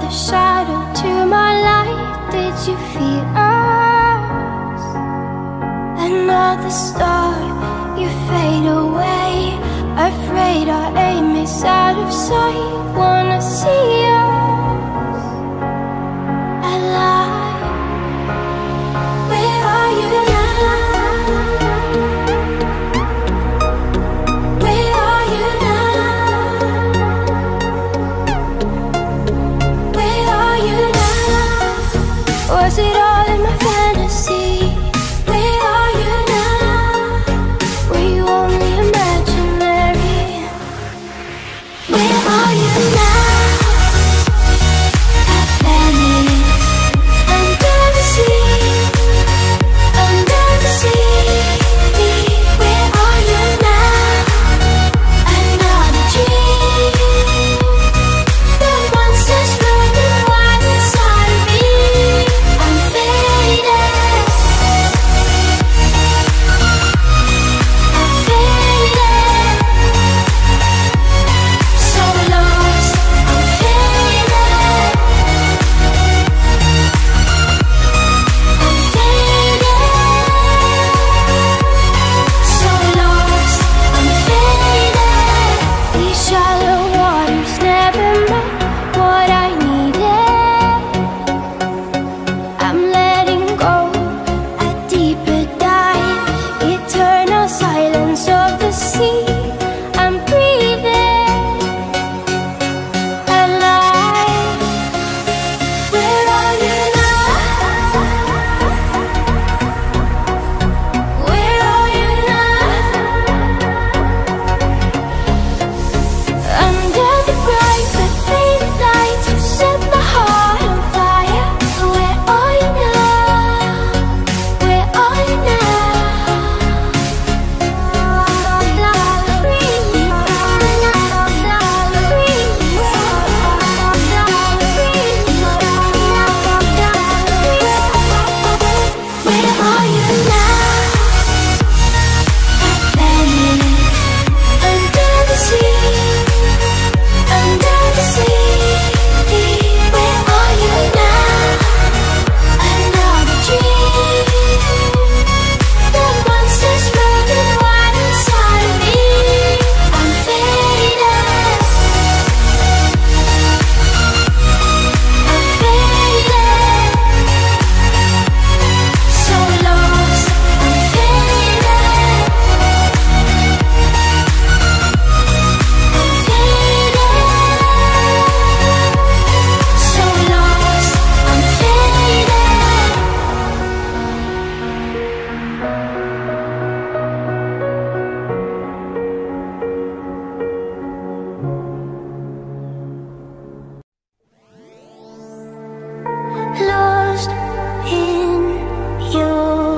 shadow to my light. Did you feel us? Another star, you fade away. Afraid our aim is out of sight. Wanna see us alive. Where are you now? Where are you now? Where are you now? Was it all in my fantasy? Where are you now? Were you only imaginary? Where are you now? Under the sea, under the sea. Where are you now? Another dream. The monsters running wild inside of me. I'm faded. I'm faded. So lost. I'm faded. I'm faded. So lost. I'm faded. These shallow waters never met what I needed. I'm letting go a deeper dive. Eternal silence of the sea. I'm breathing alive. Where are you now? Where are you now? Under the bright but faded lights, you set my heart on fire. Where are you now? Where are you now? Where are you now? Under the sea, under the sea. Where are you now? Another dream. The monsters running wild inside of me. I'm faded. I'm faded. So lost. I'm faded. I'm faded. So lost. I'm faded. Lost in your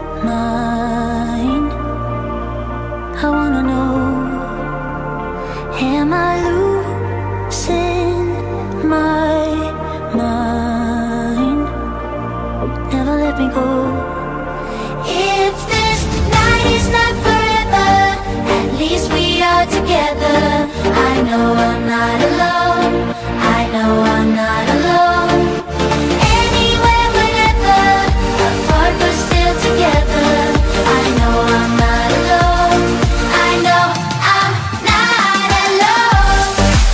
mind. I wanna know, am I losing my mind? Never let me go. If this night is not forever, at least we are together. I know I'm not alone. I know I'm not alone. Anywhere, whenever, apart but still together. I know I'm not alone. I know I'm not alone.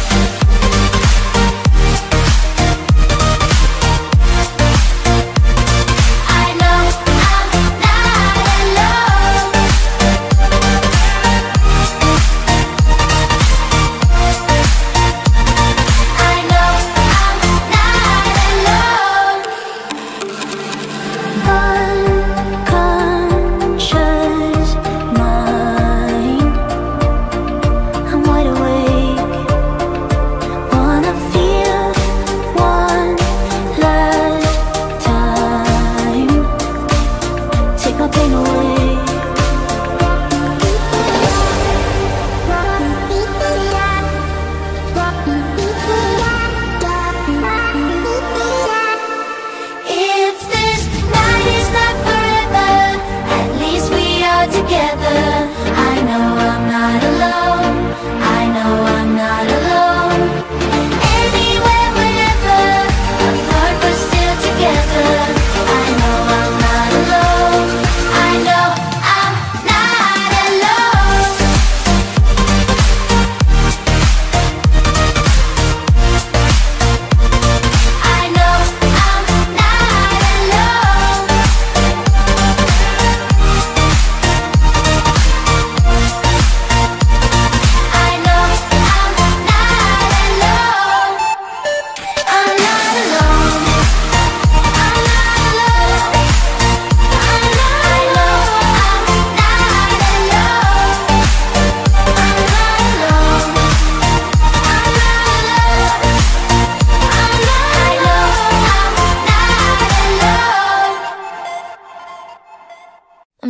I know I'm not alone. I know I'm not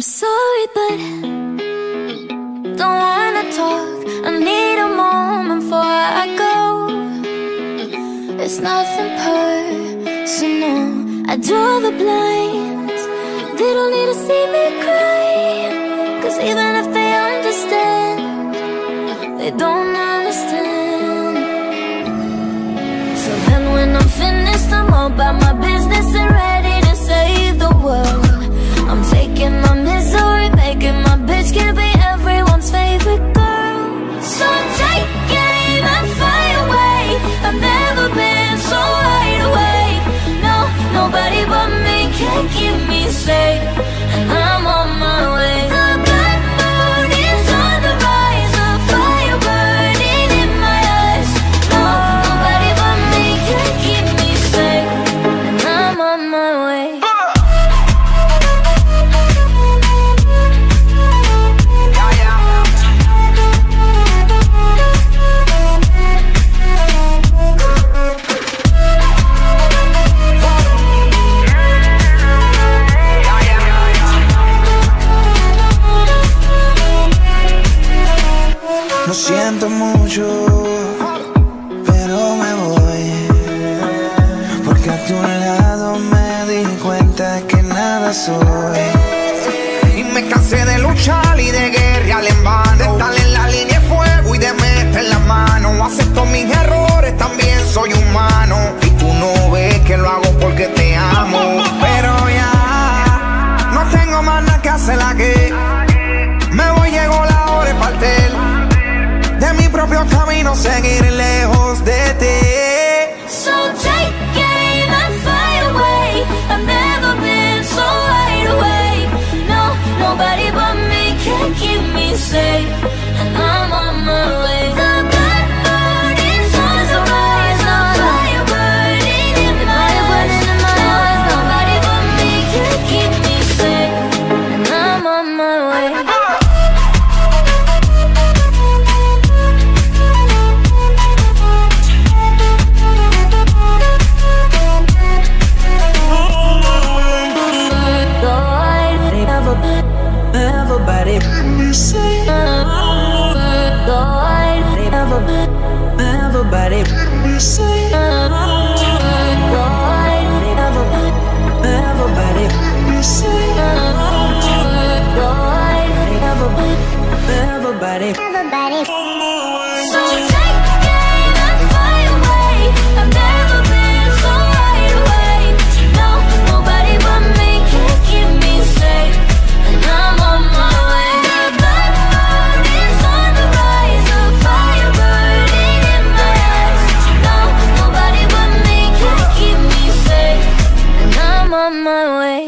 sorry, but don't wanna talk. I need a moment before I go. It's nothing personal. I draw the blinds. They don't need to see me cry, 'cause even if they understand, they don't understand. So then when I'm finished, I'm all about my business and ready to save the world. I'm taking my misery, making my bitch can be everyone's favorite girl. So take aim and fly away. I've never been so wide awake. No, nobody but me can keep me safe, and I'm on my way. The good moon is on the rise, a fire burning in my eyes. No, nobody but me can keep me safe, and I'm on my way. Lo siento mucho, pero me voy, porque a tu lado me di cuenta que nada soy. Y me cansé de luchar y de guerrear en vano, de estar en la línea de fuego y de meter la mano. Acepto mis errores, también soy humano, y tú no ves que lo hago porque te amo. Pero ya no tengo más nada que hacer aquí. Me voy, llegó la hora de partir de mi propio camino, seguir lejos de ti. So take aim and fly away. I've never been so wide awake. No, nobody but me can keep me safe, and I'm on my way. The good moon is on the rise, a fire burning in my eyes. No, nobody but me can keep me safe, and I'm on my way. Everybody, everybody, everybody, everybody. So take aim and fly away. I've never been so wide awake. No, nobody but me can keep me safe, and I'm on my way. The blood moon is on the rise, a fire burning in my eyes. No, nobody but me can keep me safe, and I'm on my way.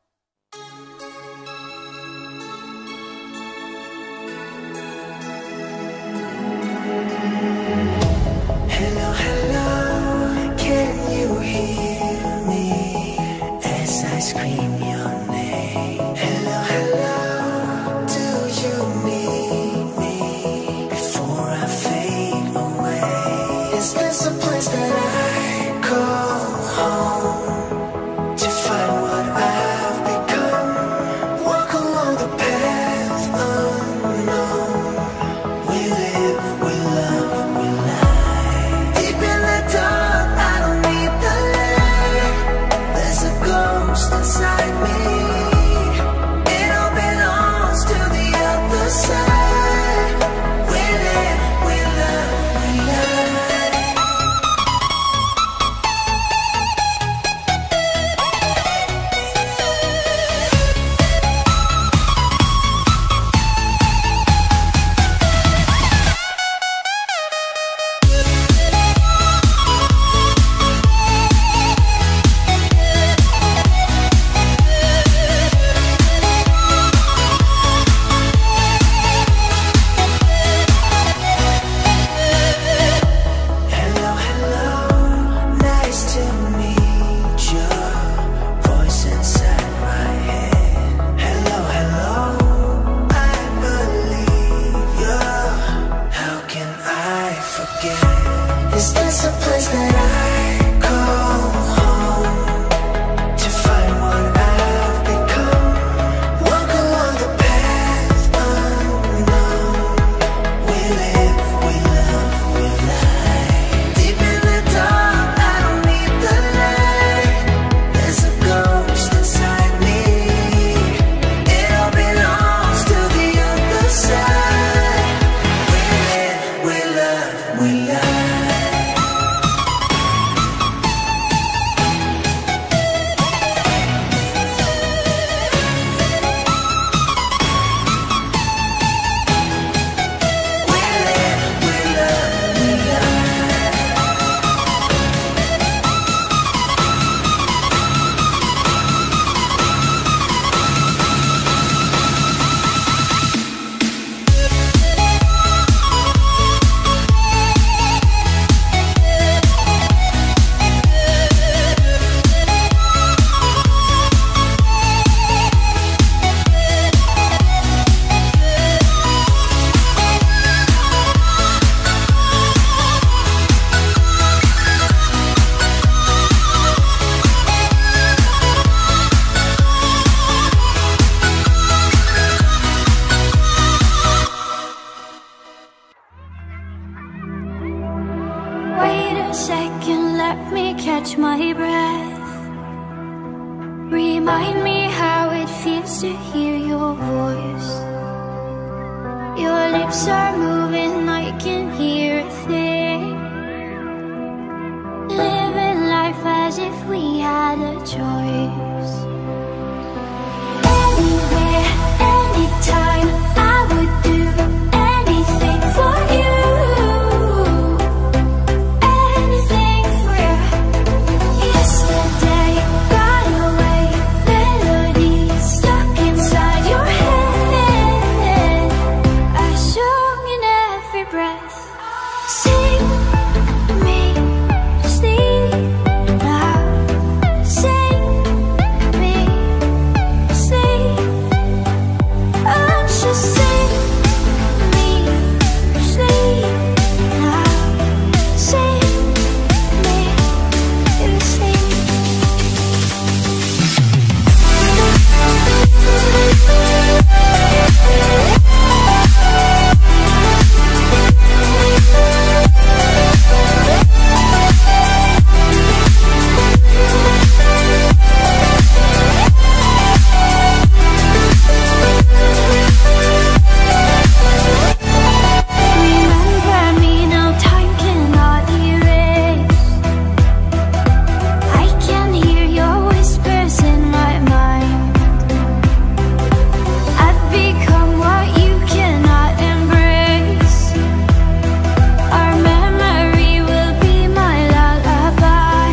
Hello, hello, can you hear me as I scream your name? Hello, hello, do you need me before I fade away? Is this a place that I call home to find what I've become? Walk along the path unknown. We live, we love, we lie. Deep in the dark, I don't need the light. There's a ghost inside me. It all belongs to the other side. We live, we love, we lie. Remind me how it feels to hear your voice. Your lips are moving, I can hear a thing. Living life as if we had a choice. Anywhere, anytime, I would do anything for you. Anything for you. Yesterday got away, melodies stuck inside your head. I sung in every breath. Sing me sleep now. Sing me sleep. Oh, just sing me sleep now. Sing me sleep. Remember me, no time cannot erase. I can hear your whispers in my mind. I've become what you cannot embrace. Our memory will be my lullaby.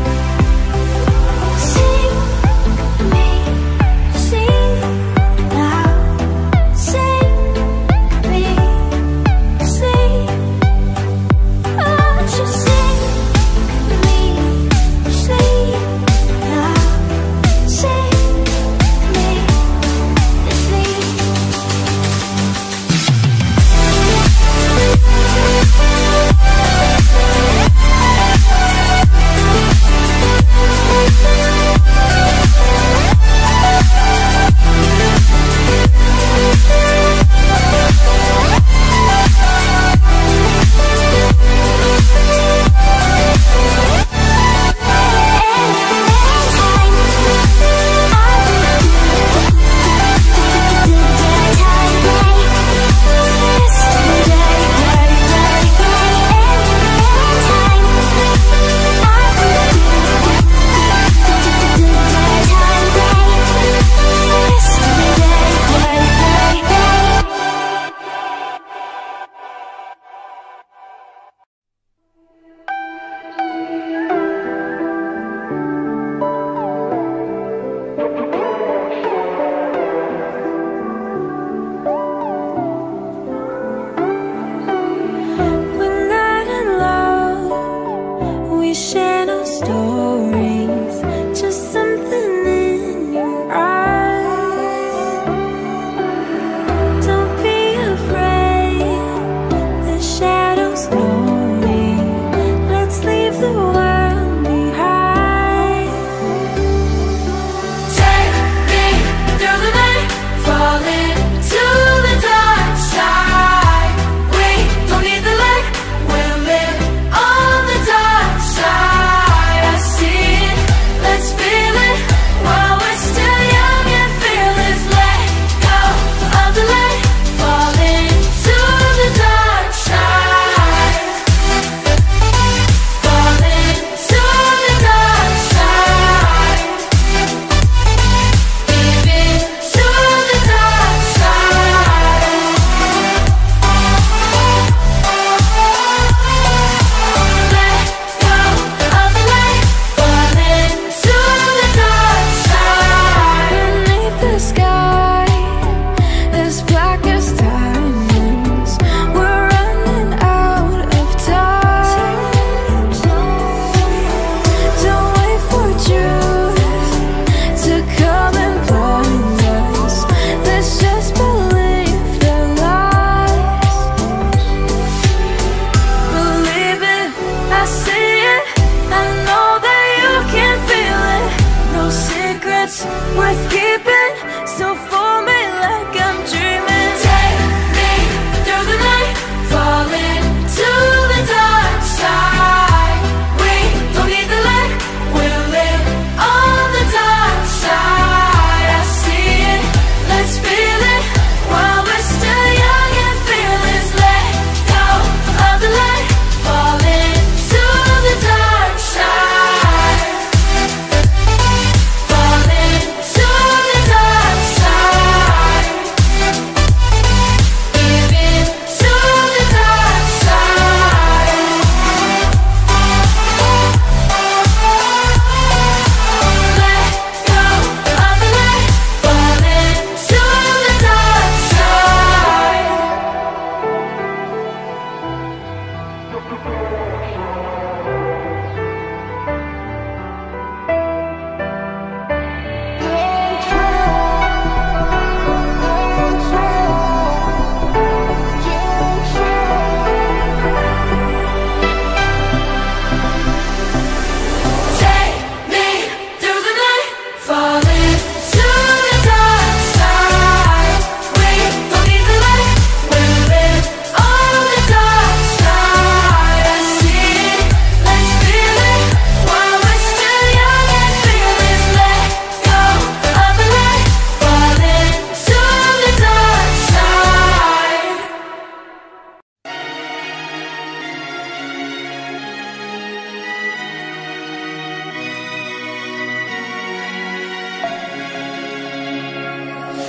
Sing me sleep now. Sing me sleep. Oh, just sing me sleep now. Sing me sleep. We're not in love, we share no stories, just something in your eyes. Don't be afraid, the shadows know me. Let's leave the world behind. Take me through the night, fall into the dark side. We don't need the light, we'll live on the dark side. I see it, let's feel it while we're still young and fearless. Let go of the light, fall into the dark side. Fall into the dark side. Give in to the dark side. Let go of the light, fall into the dark side. Beneath the sky, as black as diamonds, we're running out of time. Don't wait for truth to come and blind us. Let's just believe their lies. Believe it, I see it, I know that you can feel it. No secrets worth keeping, so for me like I'm dreaming. Take me through the night, fall into the dark side. We don't need the light, we'll live on the dark side.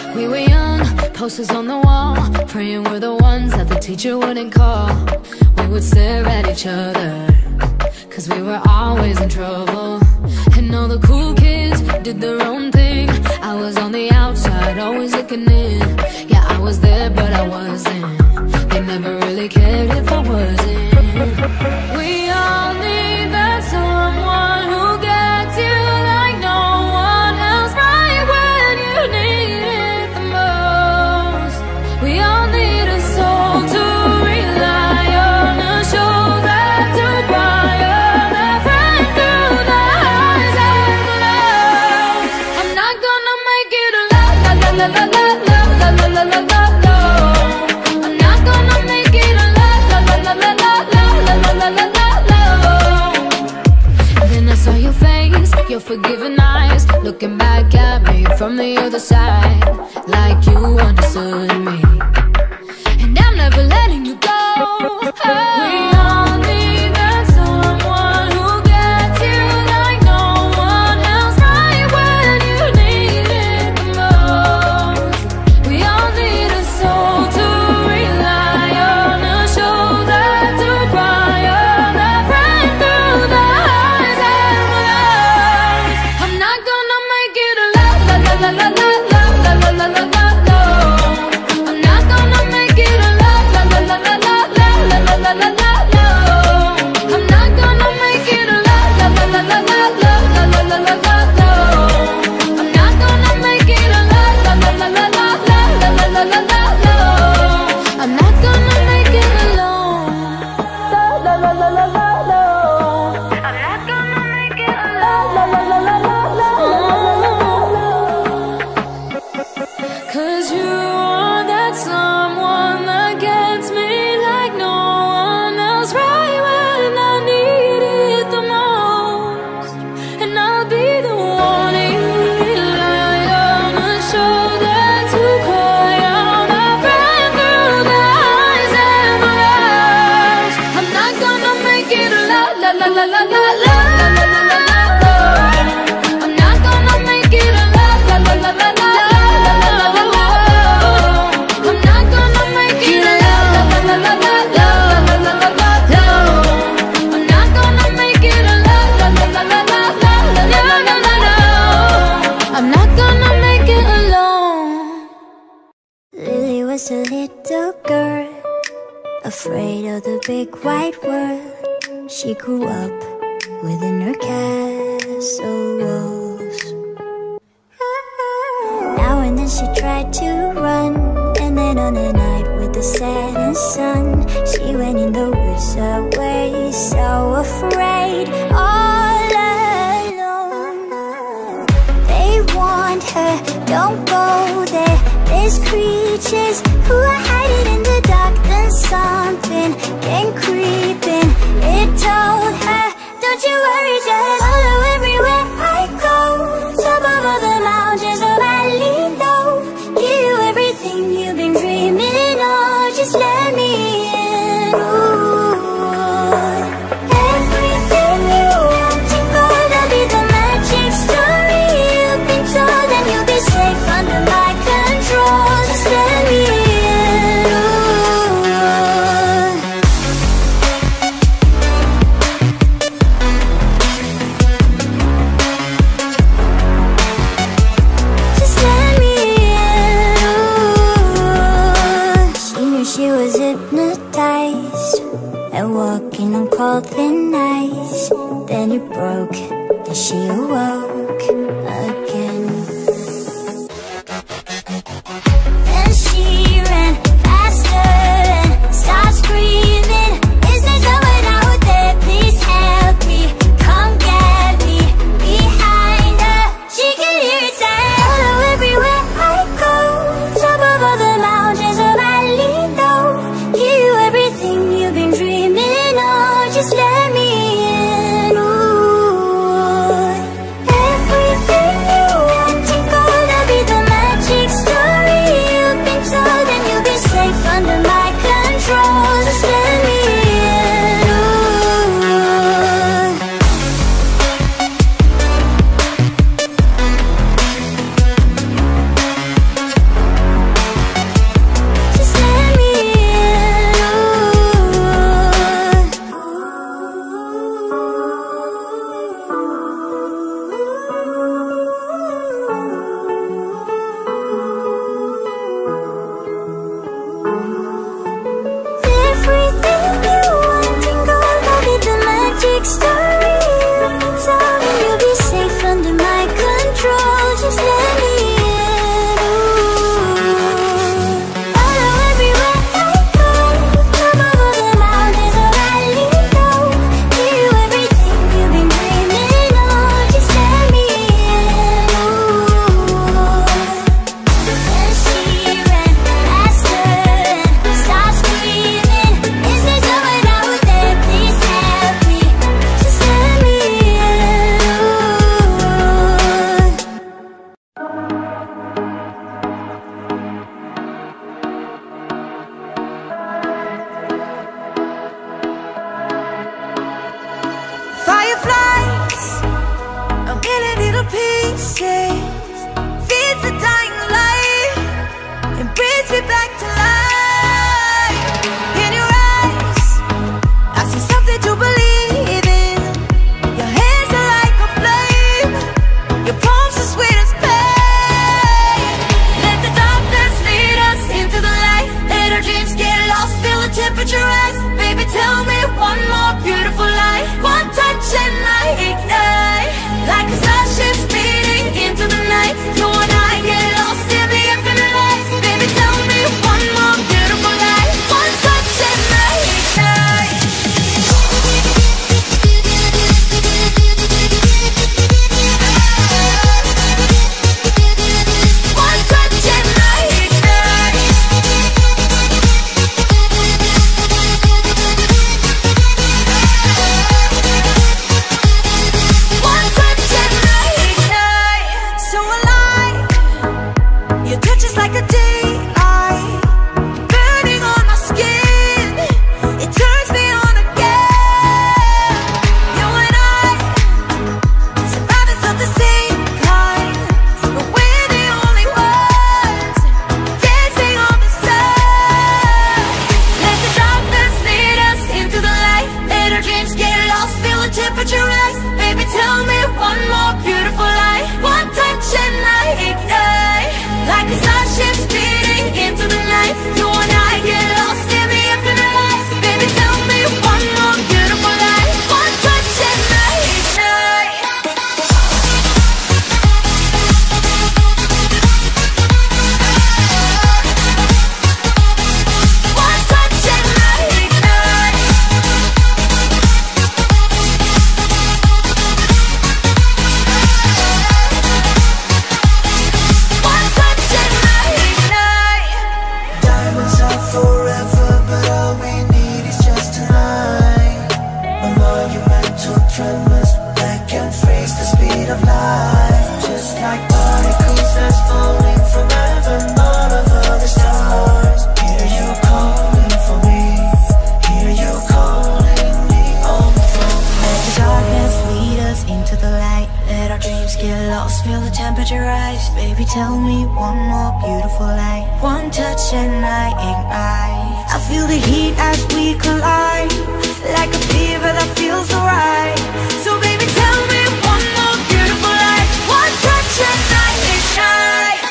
We were young, posters on the wall, praying we're the ones that the teacher wouldn't call. We would stare at each other, cause we were always in trouble. And all the cool kids did their own thing. I was on the outside, always looking in. Yeah, I was there, but I wasn't. They never really cared if I wasn't. We all need that someone who gets you like no one else, right when you need it the most. We all need a soul to rely on, a shoulder to cry on, a friend through the highs and the lows. I'm not gonna make it alone, la la la la la la la la la la la. I'm not gonna make it alone, la la la la la la la la la la la. Then I saw your face, your forgiving eyes, looking back at me from the other side, like you understood me. And I'm never letting you go. We all need that someone who gets you like no one else, right when you need it the most. We all need a soul to rely on, a shoulder to cry on, a friend through the highs and the lows. I'm not gonna make it alone, la la la la la la la la la la la. I'm not gonna make it alone, la la la la la la la la la la la. I'm not gonna make it alone, la la la la la la la la la la la. I'm not gonna make it alone, la la la la la la la la la la la. I'm not gonna make it alone, la la la la la la la. I'm not gonna make it alone, la la la la la la la. Cause you are that someone that gets me like no one else, right when I need it the most. And I'll be the one you rely on, a shoulder to cry on, a friend through the highs and the lows. I'm not gonna make it alone, la la la la la la la la la la la. I'm not gonna make it alone, la la la la la la la la la la. I'm not gonna make it alone, la la la la la la la la la la. I'm not gonna make it alone, la la la la la la la la la la. I'm not gonna make it alone. Lily was a little girl, afraid of the big wide world. She grew up within her castle walls. Now and then she tried to run, and then on a night with the setting sun, she went in the woods away, so afraid, all alone. They warned her, don't go there, there's creatures who are hiding in the dark. Then something came creeping, it told her, don't you worry, just follow everywhere I go. Top of all the mountains of valley low, give you everything you've been dreaming of, just let me in. Ooh. Everything you want to go, there'll be the magic story you've been told, and you'll be safe under my control, just let me in. Just let me in. She knew she was hypnotized and walking on cold thin ice. Then it broke and she awoke again. Then she ran faster and started screaming, is there someone out there? Please help me, come get me. Behind her, she could hear it say, follow everywhere I go. Top of all the mountains of valley low, give you everything you've been dreaming of, just let me in. Ooh. Everything Your touch is like a daylight, burning on my skin. It turns me on again. You and I, survivors of the same kind, but we're the only ones dancing on the sun. Let the darkness lead us into the light. Let our dreams get lost, feel the temperature rise. Baby, tell me one more beautiful lie. One touch and I ignite, like a starship speeding into the night. You and I get lost in the infinite lights. Baby, tell me one more beautiful lie. One touch and I ignite. One touch and I ignite. One touch and I ignite. Diamonds are forever, but all we need is just tonight. A monumental tremors that can freeze the speed of light. Just like particles that's falling from heaven, all over the stars. Hear you calling for me, hear you calling me on the phone. Let the darkness lead us into the light. Let our dreams get lost, feel the temperature rise. Baby, tell me one more beautiful lie. One touch and I ignite. I feel the heat as we collide, like a fever that feels so right. So baby, tell me one more beautiful lie. One touch and I ignite.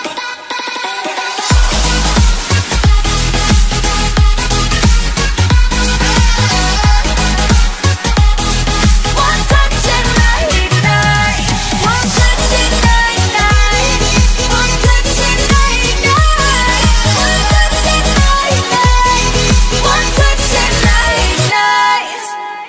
One touch and I ignite. One touch and I ignite. One touch and I ignite. One touch and I ignite. One touch and I ignite.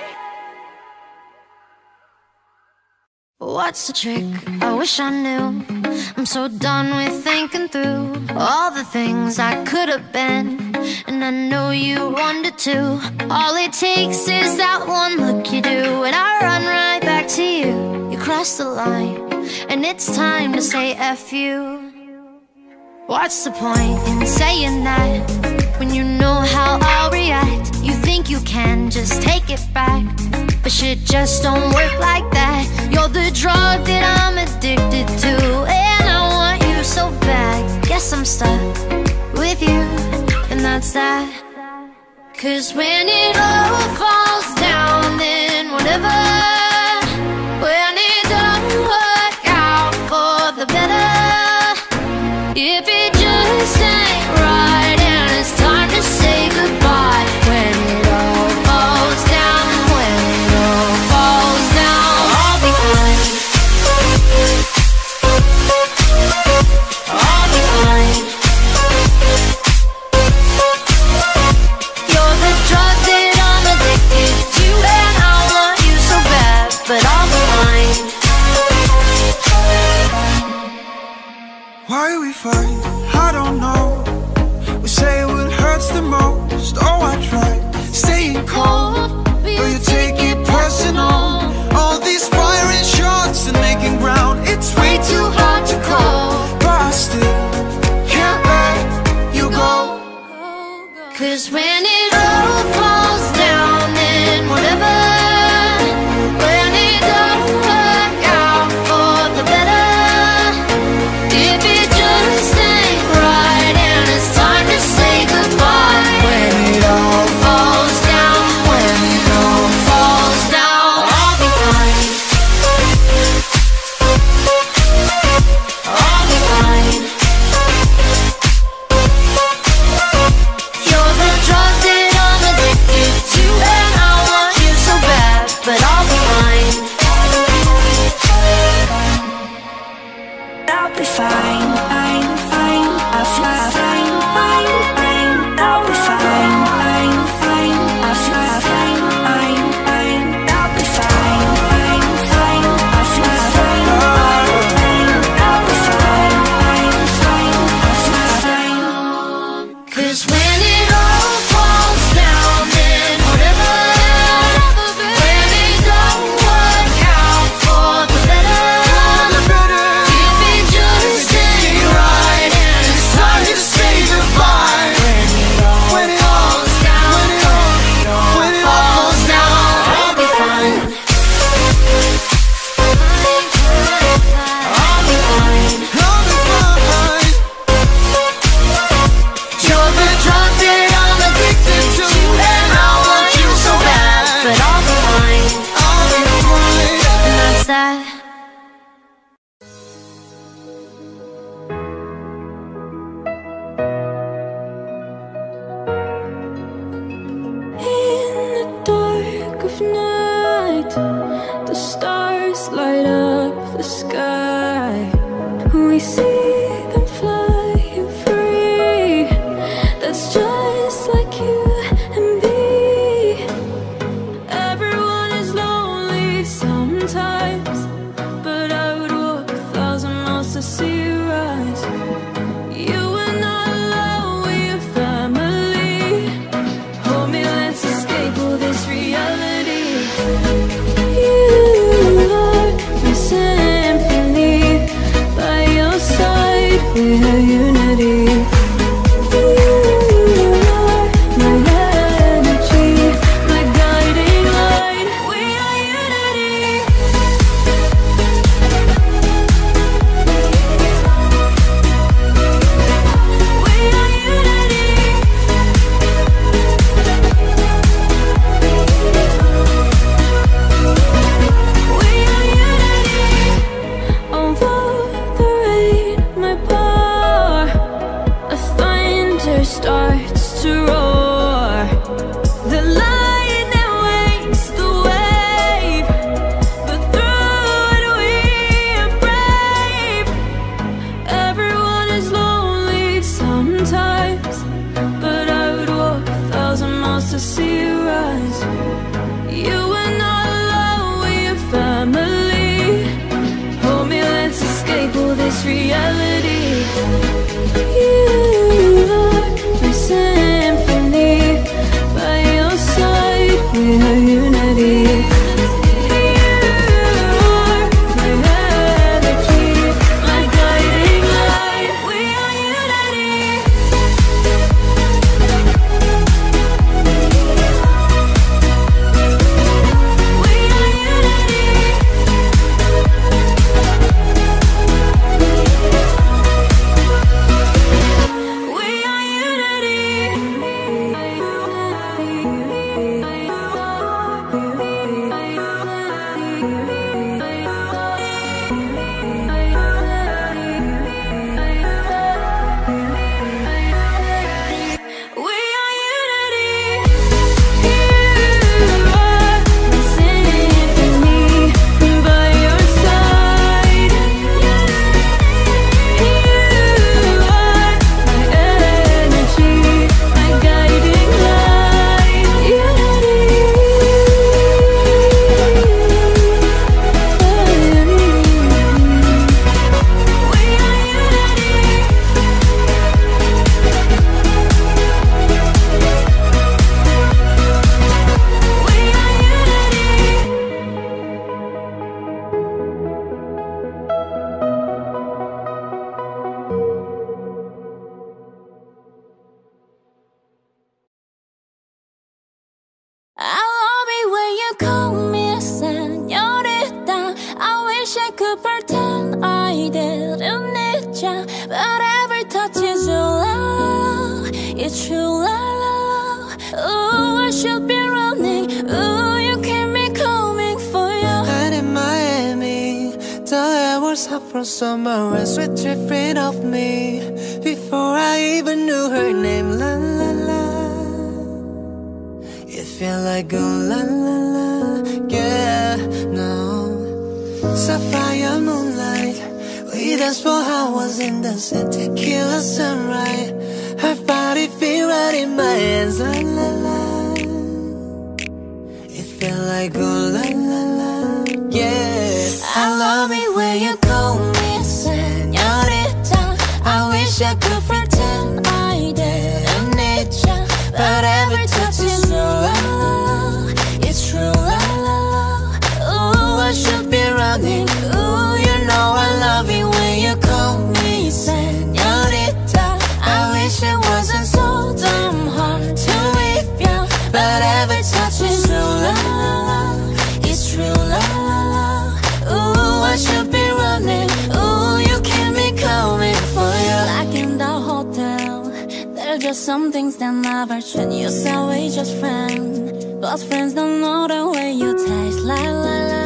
What's the trick? I wish I knew. I'm so done with thinking through all the things I could have been, and I know you wanted to. All it takes is that one look you do, and I run right back to you. You cross the line, and it's time to say F you. What's the point in saying that when you know how I'll react? You think you can just take it back, but shit just don't work like that. You're the drug that I'm addicted to, and I want you so bad. Guess I'm stuck with you, and that's that. 'Cause when it all falls down, then whatever. When it don't work out for the better, if it just ain't right and it's time to say goodbye. When it all falls down, when it all falls down, I'll be fine. I'll be fine. You're the drug that I'm addicted to, and I want you so bad, but I'll be fine. Why we fight? I don't know. We say what hurts the most. Oh, I tried staying cold, but you take it personal. All these firing shots and making ground, it's way too hard to call. But I still can't let you go. 'Cause when it all falls down, then whatever. When it don't work out for the better, if it just ain't right and it's time to say goodbye. When it all falls down, when it all falls down, I'll be fine. I'll be fine. You're the drug that rise. You are not alone, we're family. Hold me, let's escape all this reality. You are my symphony. By your side, we have unity. Starts to roar. The lightning wakes the wave, but through it we are brave. Everyone is lonely sometimes, but I would walk 1,000 miles to see you rise. You are not alone, we are family. Hold me, let's escape all this reality. Symphony, by your side, we have unity. You are my energy, my guiding light. We are unity. We are unity. could pretend I didn't need ya, but every touch is your love. It's true love. Ooh, I should be running. Ooh, you keep me coming for you. And in Miami, the air was hot from summer and sweat dripping off me before I even knew her name. La la la. It felt like oh la la la. Yeah, no. Sapphire moonlight, we danced for hours in the sun. Tequila sunrise, her body feel right in my hands. La la la. It felt like oh la la la. Yeah, I love it when you call me señorita. I wish I could pretend I didn't need ya, but every touch is your love. It's true love. Ooh, I should be running. Ooh, you know I love it when you call me señorita. I wish it wasn't so damn hard to leave ya, but every touch is true love. It's true love. Ooh, I should be running. Ooh, you keep me coming for you. Like in the hotel, there's just some things that never change. You say we just friends, but friends don't know the way you taste. La la la.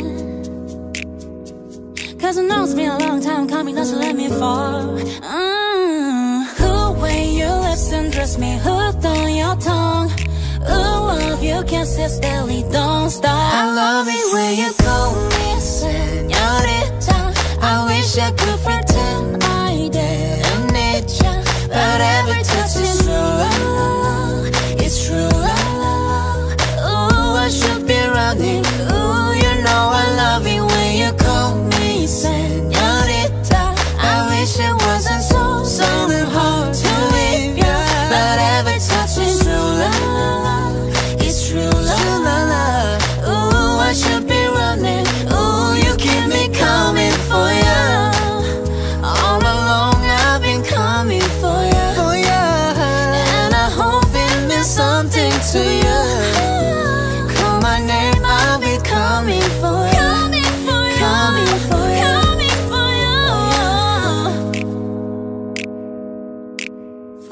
Cause I know it's been a long time coming, don't you let me fall. Who way you listen, trust me, hooked on your tongue. Ooh, love you kisses steadily, don't stop. I love it when you call me señorita. I wish I could pretend I didn't need ya, but every touch is true love. It's true love. Ooh, I should be running. Ooh, you know I love it when you call me señorita. I wish it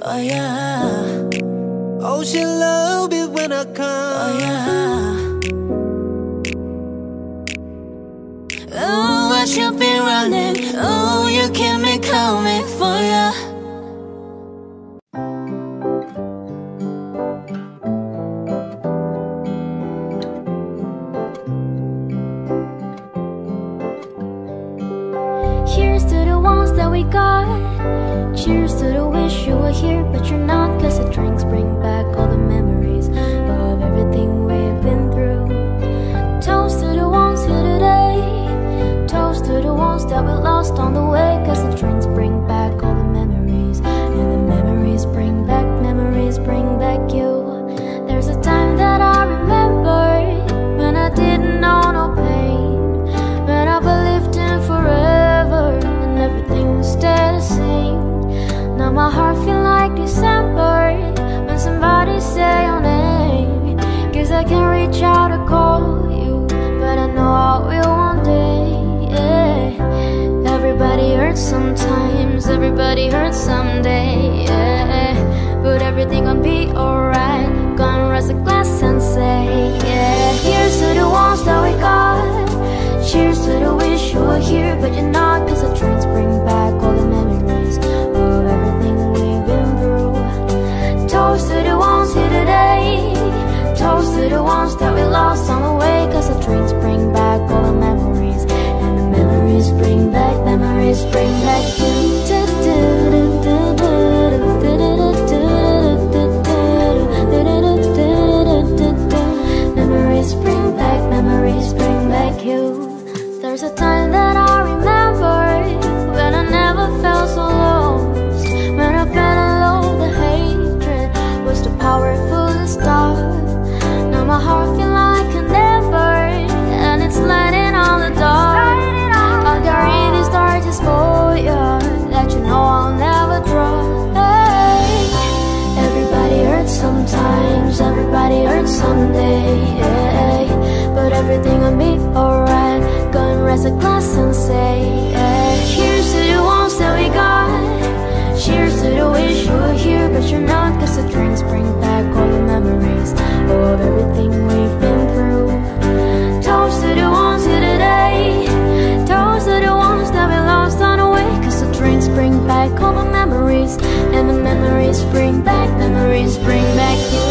Oh yeah. Oh, she love it when I come. Oh yeah. Oh, I should be running. Oh, you keep me coming for ya. Here's to the ones that we got. Cheers to the wish you were here, but you're not. Cause the drinks bring back all the memories of everything we've been through. Toast to the ones here today. Toast to the ones that we lost on the way. Cause the drinks bring back all the memories, and the memories bring back you. There's a time that I remember when I didn't know no pain, when I believed in forever and everything would stay the same. Now my heart feel like December when somebody say your name. Guess I can reach out to call you, but I know I will one day. Yeah. Everybody hurts sometimes, everybody hurts someday. Yeah. But everything gon' be alright. Gonna raise a glass and say, yeah. Here's to the ones that we got. Cheers to the wish you were here, but you're not. Cause the drinks bring back all the memories of everything we've been through. Toast to the ones here today. Toast to the ones that we lost on the way. Cause the drinks bring back all the memories, and the memories bring back you. Memories bring back you. There's a time that I remember when I never felt so lost, when I felt alone, the hatred was too powerful to stop. Now my heart feel like an ember, and it's lighting on the dark. I'll carry these torches for you, that you know I'll never drop. Hey. Everybody hurts sometimes, everybody hurts someday. Yeah. But everything will be alright. Gonna raise a glass and say, yeah. Cheers to the ones that we got. Cheers to the wish you were here, but you're not. Cause the drinks bring back all the memories of everything we've been through. Toast to the ones here today. Toast to the ones that we lost on the way. Cause the drinks bring back all the memories, and the memories bring back you.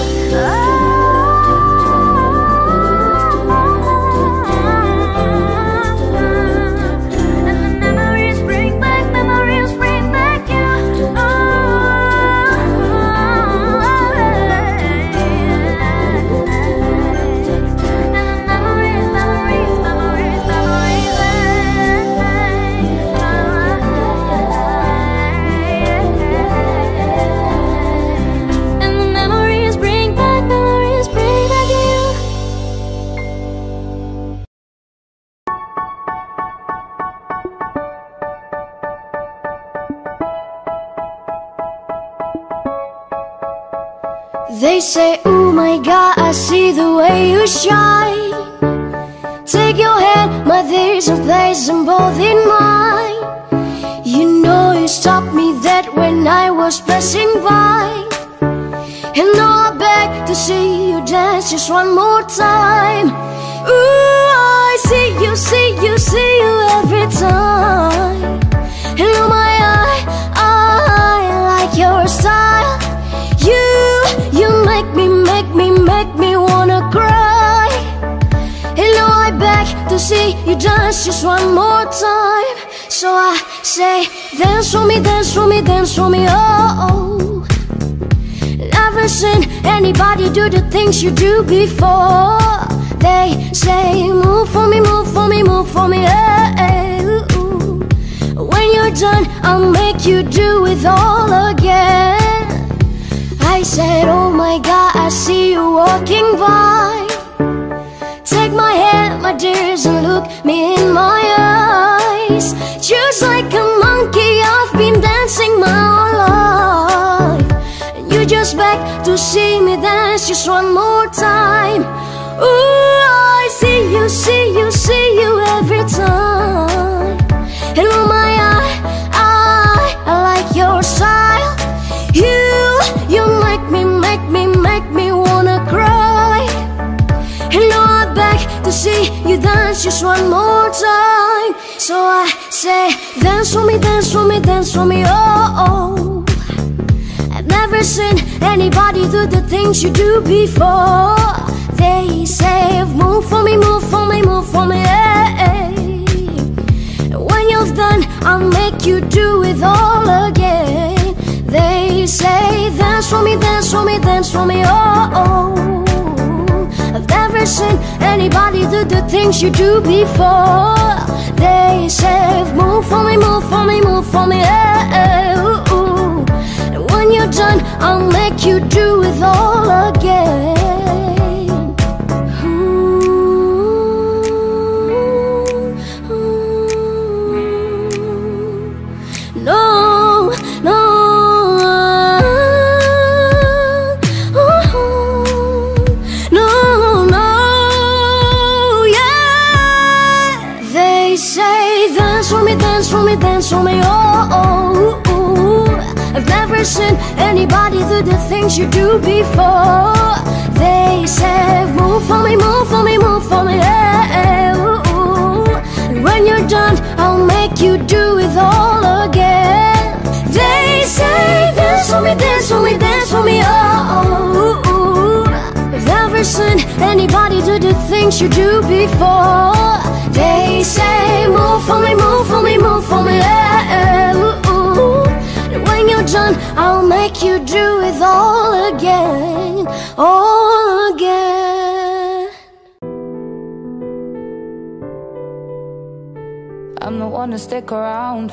They say, oh my God, I see the way you shine. Take your hand, my there's a place them both in mine. You know you stopped me dead when I was passing by. And now I beg to see you dance just one more time. Ooh, I see you, see you, see you every time. And oh my, I like your style. You make me wanna cry. And now I beg to see you dance just one more time. So I say, dance for me, dance for me, dance for me, oh. Never seen anybody do the things you do before. They say, move for me, move for me, move for me, hey, ooh. When you're done, I'll make you do it all again. I said, oh my God, I see you walking by. Take my hand, my dears, and look me in my eyes. Just like a monkey, I've been dancing my whole life. And you just beg to see me dance just one more time. Ooh, I see you, see you, see you every time. And oh my, I like your style. You dance just one more time. So I say, dance for me, dance for me, dance for me, oh, oh. I've never seen anybody do the things you do before. They say, move for me, move for me, move for me, hey. When you've done, I'll make you do it all again. They say, dance for me, dance for me, dance for me, oh, oh. I've never seen anybody do the things you do before. They say, move for me, move for me, move for me, hey, ooh, ooh. And when you're done, I'll make you do it all again. No, no, no, no, yeah. They say, dance for me, dance for me, dance for me, oh, oh, oh. I've never seen anybody do the things you do before. They say, move for me, move for me, move for me, hey, ooh, ooh. And when you're done, I'll make you do it all again. They say, dance for me, dance for me, dance for me, oh, oh, oh. I've never seen anybody do the things you do before. They say, move for me, move for me, move for me, hey, ooh, ooh. And when you're done, I'll make you do it all again, all again. I'm the one to stick around.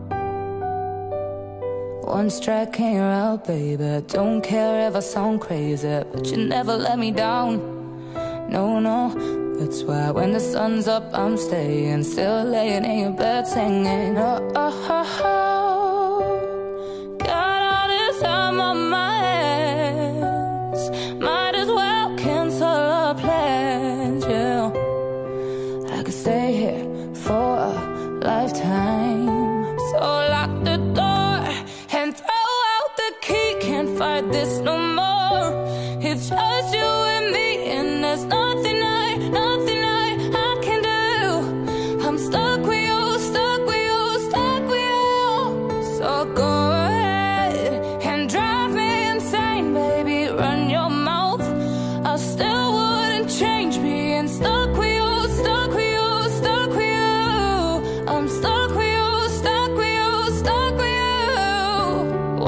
One strike and you're out, baby. Don't care if I sound crazy, but you never let me down. No, no, that's why when the sun's up I'm staying, still laying in your bed singing, oh, oh, oh, oh. Got all this time on my hands, might as well cancel our plans, yeah. I could stay here for a lifetime, so lock the door and throw out the key. Can't fight this no more. It's just you and me, and there's nothing I can do. I'm stuck with you, stuck with you, stuck with you. So go ahead and drive me insane, baby. Run your mouth, I still wouldn't change being stuck with you, stuck with you, stuck with you. I'm stuck with you, stuck with you, stuck with you.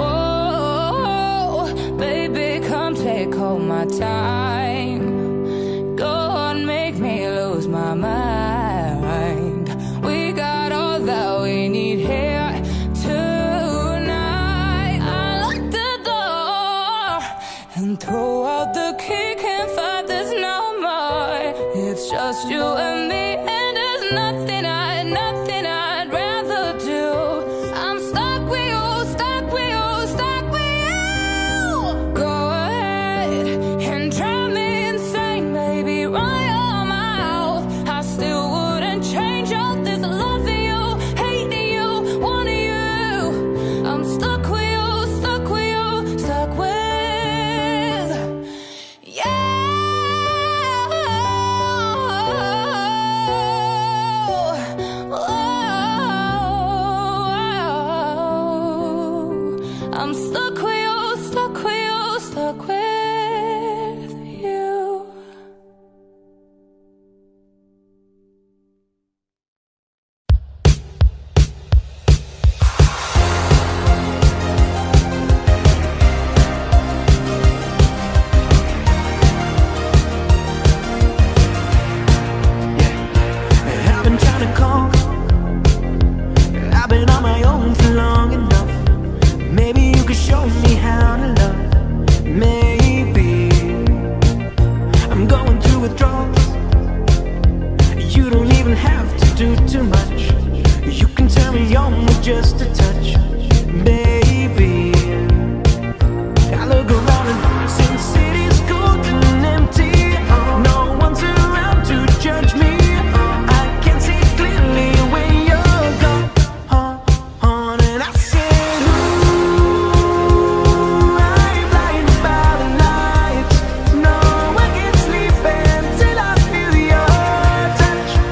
Whoa, baby, come take all my time. Go on, make me lose my mind. We got all that we need here tonight. I lock the door and throw out the key. Can't fight this no more. It's just you and me, and there's nothing I'd rather do. I'm stuck with you, stuck with you, stuck with you. Go ahead and drive me insane, baby. Run your mouth, I still wouldn't change all this loving you, hating you, wanting you. I'm stuck with you, stuck with you, stuck with, yeah. I'm stuck with you, stuck with you, stuck with you. I've been trying to call. I've been on my own for long enough. Maybe you could show me how to love. Maybe I'm going through withdrawals. You don't even have to do too much. You can turn me on with just a touch, baby. I look around and since city's cold and empty, no one's around to judge me. I can see clearly when you're gone, and I said, ooh, I'm blinded by the lights. No, I can't sleep until I feel your touch.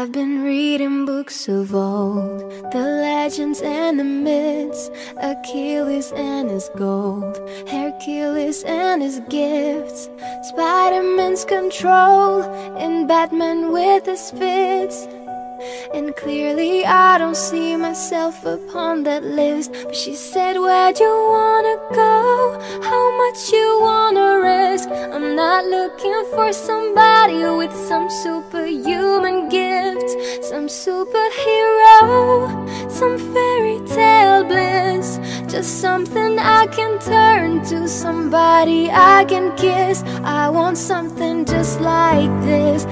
I've been reading books of old, the legends and the myths, Achilles and his gold, Hercules and his gifts, Spider-Man's control, and Batman with his fits. And clearly I don't see myself upon that list. But she said, where'd you wanna go? How much you wanna risk? I'm not looking for somebody with some superhuman gift, some superhero, some fairy tale bliss. Just something I can turn to, somebody I can kiss. I want something just like this.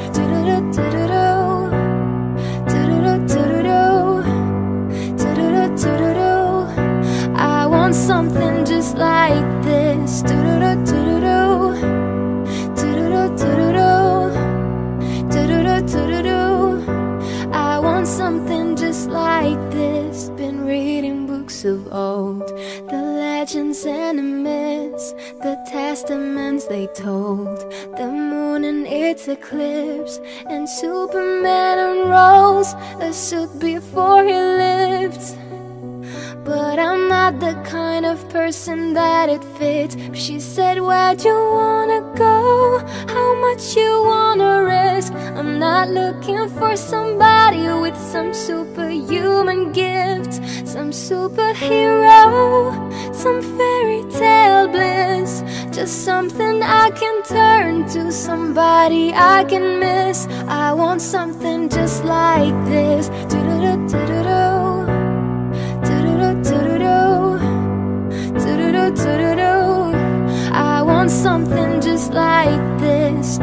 I want something just like this. I want something just like this. Been reading books of old, the legends and the myths, the testaments they told, the moon and its eclipse, and Superman unrolls a suit before he lived. But I'm not the kind of person that it fits. She said, where'd you wanna go? How much you wanna risk? I'm not looking for somebody with some superhuman gift, some superhero, some fairy tale bliss. Just something I can turn to, somebody I can miss. I want something just like this. I want something just like this.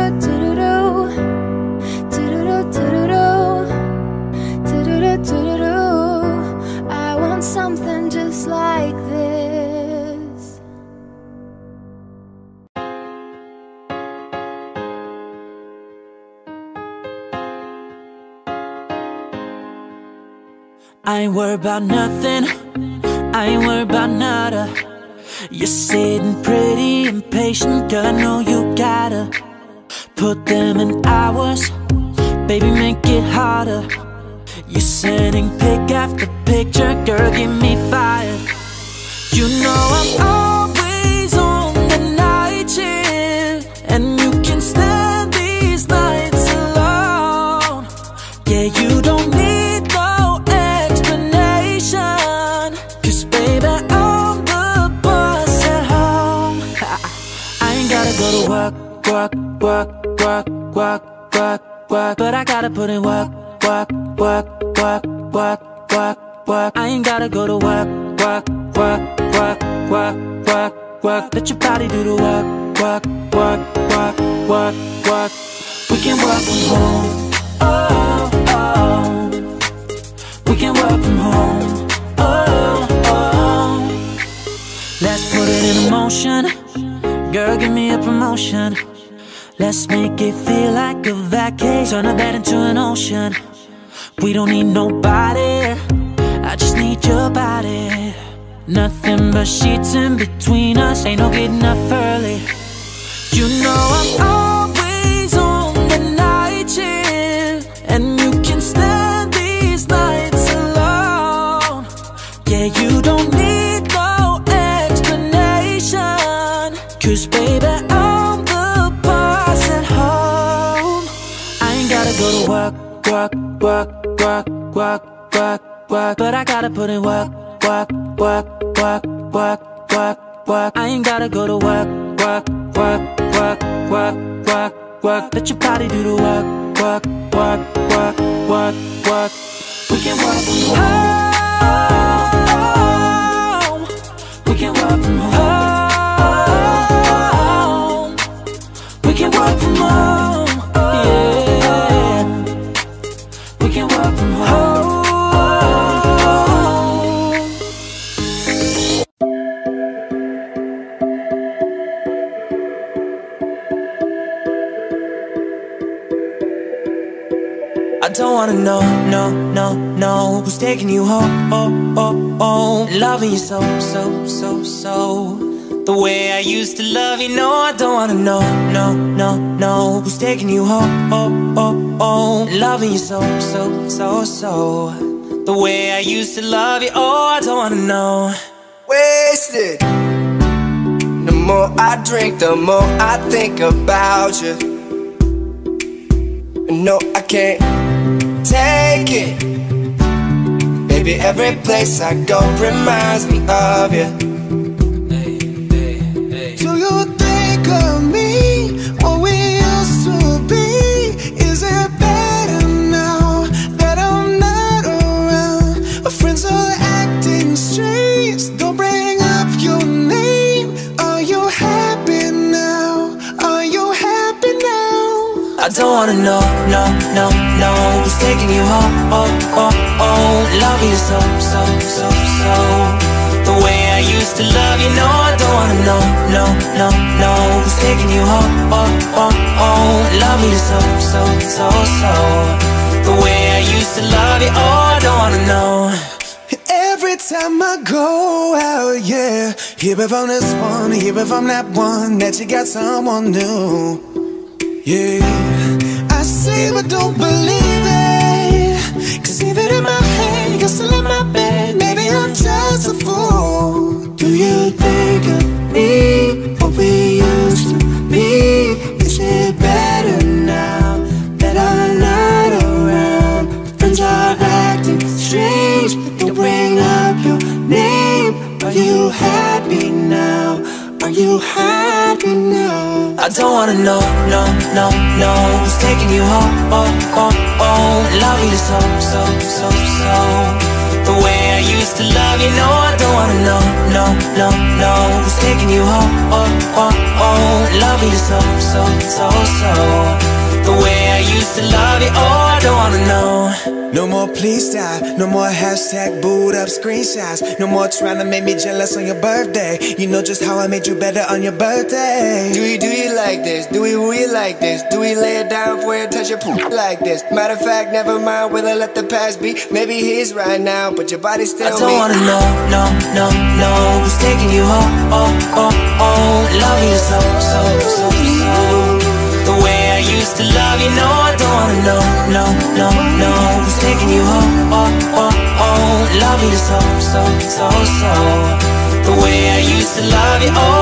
I want something just like this. I ain't worried about nothing, I ain't worried about nada. You're sitting pretty impatient, girl, I know you gotta put them in hours, baby, make it harder. You're sending pic after picture, girl, give me fire. You know I'm always on the night shift, and you can stand these nights alone. Yeah, you don't need no explanation, 'cause baby, I'm the boss at home. I ain't gotta go to work, work, work, work, work, work, work, but I gotta put in work, work, work, work, work, work, work. I ain't gotta go to work, work, work, work, work, work, work. Let your body do the work, work, work, work, work, work. We can work from home, oh, oh. We can work from home, oh, oh. Let's put it in motion, girl, give me a promotion. Let's make it feel like a vacation, turn a bed into an ocean. We don't need nobody, I just need your body. Nothing but sheets in between us, ain't no getting up early. You know I'm always on the night shift, and you can stand these nights alone. Yeah, you don't need no explanation, 'cause baby, I'm the boss at home. I ain't gotta go to work, work, work, work, work, work, work, but I gotta put in work, work, work, work, work, work, work. I ain't gotta go to work, work, work, work, work, work, work. Let your body do the work, work, work, work, work, work. We can work from home. We can work from home. We can work from home. Yeah. We can work from home. I don't wanna know, no, no, no, who's taking you home, oh, oh, oh. Loving you so, so, so, so. the way I used to love you. No, I don't wanna know, no, no, no. Who's taking you home, oh, oh, oh. Loving you so, so, so, so. The way I used to love you, oh, I don't wanna know. Wasted. The more I drink, the more I think about you. No, I can't take it. Baby, every place I go reminds me of you. Do you think of me, what we used to be? Is it better now that I'm not around? My friends are acting strange, don't bring up your name. Are you happy now? Are you happy now? I don't wanna know, no, no, no. Who's taking you home, oh, oh, oh. Loving you so, so, so, so. The way I used to love you, no, I don't wanna know, no, no, no. Who's taking you home, oh, oh, oh. Loving you so, so, so, so. The way I used to love you, oh, I don't wanna know. Every time I go out, yeah, hear it from this one, hear it from that one, that you got someone new. Yeah, I see but don't believe it, 'cause even in my head, you're still in my bed. Maybe I'm just a fool. Do you think of me, what we used to be? Is it better now that I'm not around? Friends are acting strange, don't bring up your name. Are you happy now? Are you happy now? I don't wanna know, no, no, no. Who's taking you home, oh, oh, oh. Loving you so, so, so, so. The way I used to love you, no, I don't wanna know, no, no, no. Who's taking you home, oh, oh, oh. Loving you so, so, so, so. The way I used to love you, oh, I don't wanna know. No more please stop, no more hashtag booed up screenshots. No more trying to make me jealous on your birthday. You know just how I made you better on your birthday. Do you like this? Do we really like this? Do we lay it down for you, touch your poop like this? Matter of fact, never mind, will I let the past be? Maybe he's right now, but your body's still me. I don't wanna know, no, no, no. Who's taking you home, oh, oh, oh. Loving you so, so, so, so. The way I used to love you, no, I don't wanna know, no, no, no. Who's taking you home, oh, oh, oh. Loving you so, so, so, so. The way I used to love you, oh.